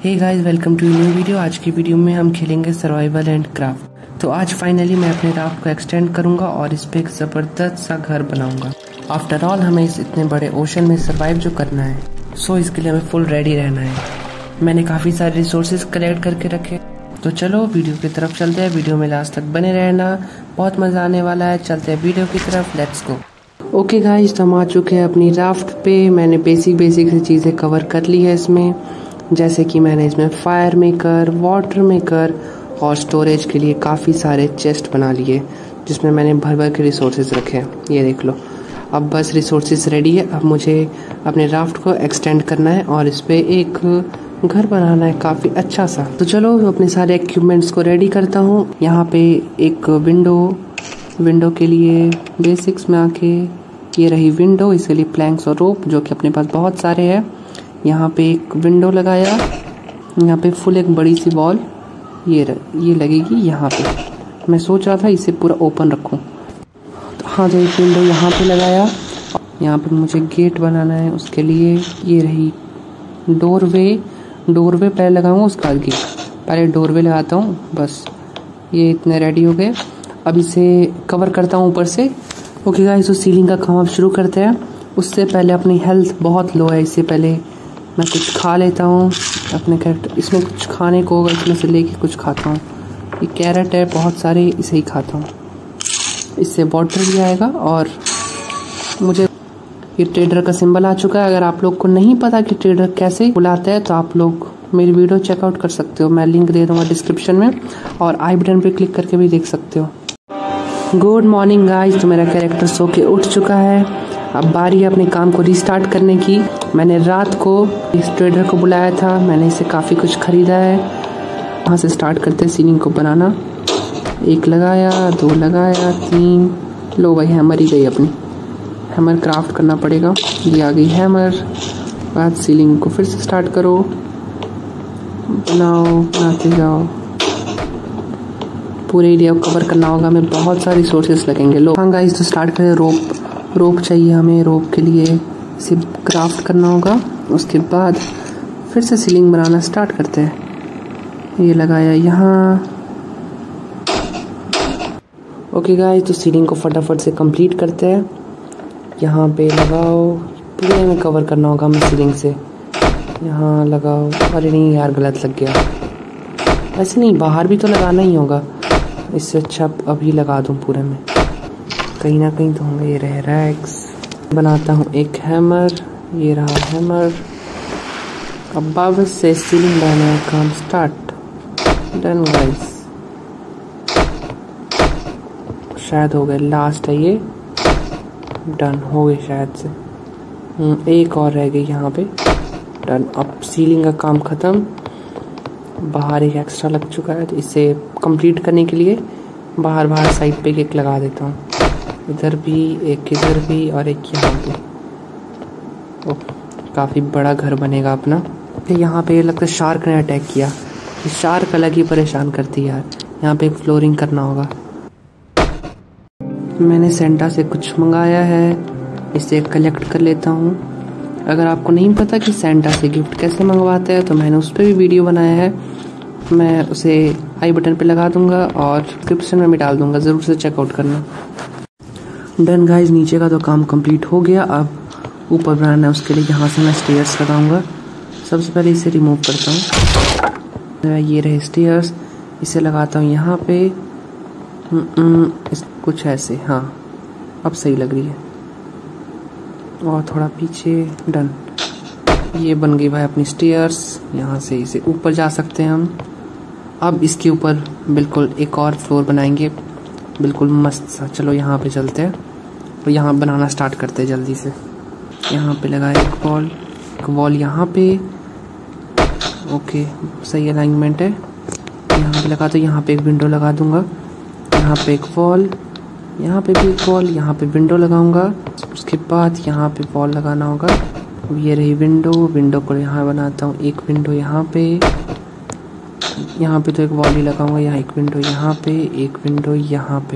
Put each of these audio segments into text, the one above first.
Hey guys, welcome to new video. आज की video में हम खेलेंगे सर्वाइवल एंड क्राफ्ट। तो आज फाइनली मैं अपने राफ्ट को एक्सटेंड करूंगा और इस पे एक ज़बरदस्त सा घर बनाऊंगा। आफ्टर ऑल हमें इस इतने बड़े ओशन में सर्वाइव जो करना है, सो इसके लिए हमें फुल रेडी रहना है। मैंने काफ़ी सारे रिसोर्सेज कलेक्ट करके रखे। तो चलो वीडियो की तरफ चलते हैं। वीडियो में लास्ट तक बने रहना, बहुत मज़ा आने वाला है। चलते हैं वीडियो की तरफ, लेट्स गो। ओके गाइस, तो हम आ चुके हैं अपनी राफ्ट पे। मैंने बेसिक सी चीज़ें कवर कर ली है इसमें, जैसे कि मैंने इसमें फायर मेकर, वाटर मेकर और स्टोरेज के लिए काफ़ी सारे चेस्ट बना लिए, जिसमें मैंने भर भर के रिसोर्सेज रखे हैं। ये देख लो। अब बस रिसोर्सेज रेडी है। अब मुझे अपने राफ्ट को एक्सटेंड करना है और इस पर एक घर बनाना है काफ़ी अच्छा सा। तो चलो अपने सारे इक्विपमेंट्स को रेडी करता हूँ। यहाँ पे एक विंडो के लिए बेसिक्स में आके ये रही विंडो, इसके लिए प्लैंक्स और रोप जो कि अपने पास बहुत सारे हैं। यहाँ पे एक विंडो लगाया, यहाँ पे फुल एक बड़ी सी वॉल ये लगेगी यहाँ पे। मैं सोच रहा था इसे पूरा ओपन रखूँ। तो हाँ, तो एक विंडो यहाँ पे लगाया। यहाँ पे मुझे गेट बनाना है, उसके लिए ये रही डोरवे पहले लगाऊंगा, उसके बाद गेट। पहले डोरवे लगाता हूँ। बस ये इतने रेडी हो गए। अब इसे कवर करता हूँ ऊपर से। ओके गाइस, तो सीलिंग का काम अब शुरू करते हैं। उससे पहले अपनी हेल्थ बहुत लो है, इससे पहले मैं कुछ खा लेता हूँ अपने कैरेक्टर। इसमें कुछ खाने को होगा, इसमें से लेके कुछ खाता हूँ। ये कैरेट है बहुत सारे, इसे ही खाता हूँ। इससे वाटर भी आएगा। और मुझे ये ट्रेडर का सिंबल आ चुका है। अगर आप लोग को नहीं पता कि ट्रेडर कैसे बुलाता है, तो आप लोग मेरी वीडियो चेकआउट कर सकते हो। मैं लिंक दे दूँगा डिस्क्रिप्शन में, और आई बटन पर क्लिक करके भी देख सकते हो। गुड मॉर्निंग गाइस, तो मेरा कैरेक्टर सो के उठ चुका है। अब बारी है अपने काम को रीस्टार्ट करने की। मैंने रात को इस ट्रेडर को बुलाया था, मैंने इसे काफ़ी कुछ ख़रीदा है। वहाँ से स्टार्ट करते हैं सीलिंग को बनाना। एक लगाया, 2 लगाया, 3। लो भाई, हैमर ही गई अपनी। हैमर क्राफ्ट करना पड़ेगा। ये आ गई हैमर। बाद सीलिंग को फिर से स्टार्ट करो, बनाते जाओ। पूरे एरिया को कवर करना होगा, हमें बहुत सारे रिसोर्सेज लगेंगे। लो हाँ गाइस, तो स्टार्ट करें। रोप चाहिए हमें। रोप के लिए इसे क्राफ्ट करना होगा। उसके बाद फिर से सीलिंग बनाना स्टार्ट करते हैं। ये लगाया यहाँ। ओके गाइस, तो सीलिंग को फटाफट से कंप्लीट करते हैं। यहाँ पे लगाओ, पूरे में कवर करना होगा हमें सीलिंग से। यहाँ लगाओ। अरे नहीं यार, गलत लग गया। ऐसे नहीं, बाहर भी तो लगाना ही होगा। इससे अच्छा अभी लगा दूँ पूरे में, कहीं ना कहीं तो होंगे। ये रहे रैक्स। बनाता हूँ एक हैमर। ये रहा हैमर। अब वापस से सीलिंग बनाने का काम स्टार्ट। डन गाइस, शायद हो गए। लास्ट है ये। डन हो गए शायद से। एक और रह गई यहाँ पे। डन। अब सीलिंग का काम ख़त्म। बाहर एक एक्स्ट्रा लग चुका है, तो इसे कंप्लीट करने के लिए बाहर साइड पे एक लगा देता हूँ। इधर भी एक, इधर भी, और एक यहाँ पे। ओ, काफ़ी बड़ा घर बनेगा अपना। यहाँ पे लगता है शार्क ने अटैक किया। ये शार्क अलग ही परेशान करती है यार। यहाँ पे एक फ्लोरिंग करना होगा। मैंने सेंटा से कुछ मंगाया है, इसे कलेक्ट कर लेता हूँ। अगर आपको नहीं पता कि सेंटा से गिफ्ट कैसे मंगवाते हैं, तो मैंने उस पर भी वीडियो बनाया है। मैं उसे आई बटन पे लगा दूंगा और डिस्क्रिप्शन में भी डाल दूंगा, ज़रूर से चेकआउट करना। डन गाइस, नीचे का तो काम कंप्लीट हो गया। अब ऊपर बनाना है, उसके लिए यहाँ से मैं स्टेयर्स लगाऊंगा। सबसे पहले इसे रिमूव करता हूँ। ये रहे स्टेयर्स। इसे लगाता हूँ यहाँ पे। कुछ ऐसे, हाँ अब सही लग रही है। और थोड़ा पीछे। डन। ये बन गई भाई अपनी स्टेयर्स। यहाँ से इसे ऊपर जा सकते हैं हम। अब इसके ऊपर बिल्कुल एक और फ्लोर बनाएंगे, बिल्कुल मस्त सा। चलो यहाँ पे चलते हैं और यहाँ बनाना स्टार्ट करते हैं जल्दी से। यहाँ पे लगाए एक वॉल यहाँ पे। ओके, सही अलाइनमेंट है। यहाँ पे लगा, तो यहाँ पे एक विंडो लगा दूंगा। यहाँ पे एक वॉल, यहाँ पे भी एक वॉल, यहाँ पे विंडो लगाऊंगा। उसके बाद यहाँ पे वॉल लगाना होगा। ये रही विंडो को यहाँ बनाता हूँ। एक विंडो यहाँ पे तो एक वॉल ही लगाऊंगा। यहाँ एक विंडो, यहाँ पे एक विंडो, यहाँ पे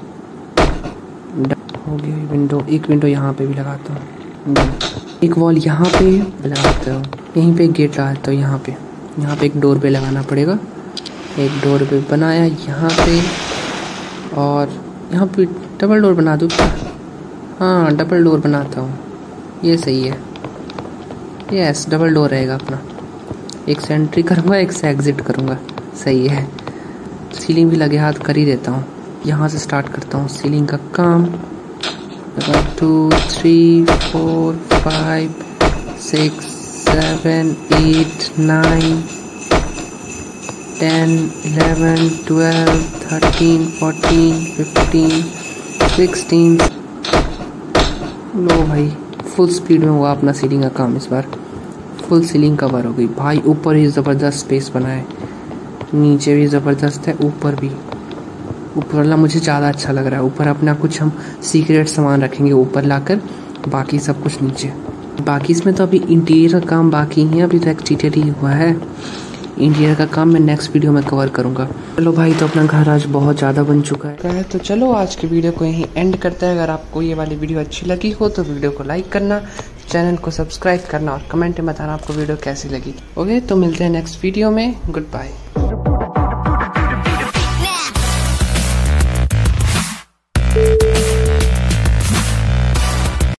हो गया विंडो। एक विंडो यहाँ पे भी लगाता हूँ। एक वॉल यहाँ पे लगाता हूँ। यहीं पे गेट लगाता हूँ यहाँ पे। यहाँ पे एक डोर पे लगाना पड़ेगा। एक डोर पे बनाया यहाँ पे, और यहाँ पे डबल डोर बना दूँ क्या? हाँ डबल डोर बनाता हूँ, ये सही है। यस डबल डोर रहेगा अपना। एक से एंट्री करूँगा, एक से एग्ज़िट करूँगा, सही है। सीलिंग भी लगे हाथ कर ही देता हूँ। यहाँ से स्टार्ट करता हूँ सीलिंग का काम। 2 3 4 5 6 7 8 9 10 11 12 13 14 15 16। लो भाई फुल स्पीड में हुआ अपना सीलिंग का काम। इस बार फुल सीलिंग कवर हो गई भाई। ऊपर ही ज़बरदस्त स्पेस बना है, नीचे भी ज़बरदस्त है, ऊपर भी। ऊपर वाला मुझे ज़्यादा अच्छा लग रहा है। ऊपर अपना कुछ हम सीक्रेट सामान रखेंगे ऊपर लाकर, बाकी सब कुछ नीचे। बाकी इसमें तो अभी इंटीरियर का काम बाकी है, अभी तो एक्सटीरियर ही हुआ है। इंटीरियर का काम मैं नेक्स्ट वीडियो में कवर करूँगा। चलो भाई, तो अपना घर आज बहुत ज़्यादा बन चुका है। तो चलो आज की वीडियो को यहीं एंड करते हैं। अगर आपको ये वाली वीडियो अच्छी लगी हो तो वीडियो को लाइक करना, चैनल को सब्सक्राइब करना और कमेंट में बताना आपको वीडियो कैसी लगी। ओके, तो मिलते हैं नेक्स्ट वीडियो में। Good bye.